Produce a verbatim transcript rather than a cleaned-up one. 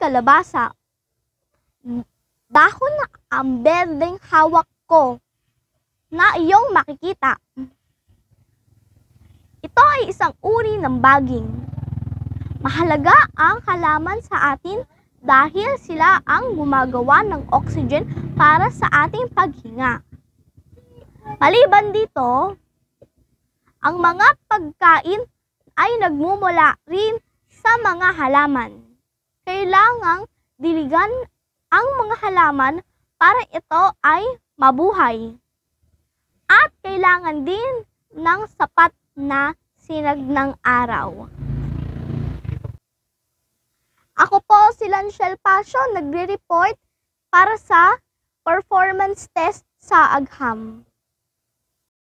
kalabasa. Dahon ang berdeng hawak ko na iyong makikita. Ito ay isang uri ng baging. Mahalaga ang halaman sa atin dahil sila ang gumagawa ng oxygen para sa ating paghinga. Maliban dito, ang mga pagkain ay nagmumula rin sa mga halaman. Kailangang diligan ang mga halaman para ito ay mabuhay. At kailangan din ng sapat na sinag ng araw. Ako po si Lanchel Pasio, nagre-report para sa performance test sa Agham.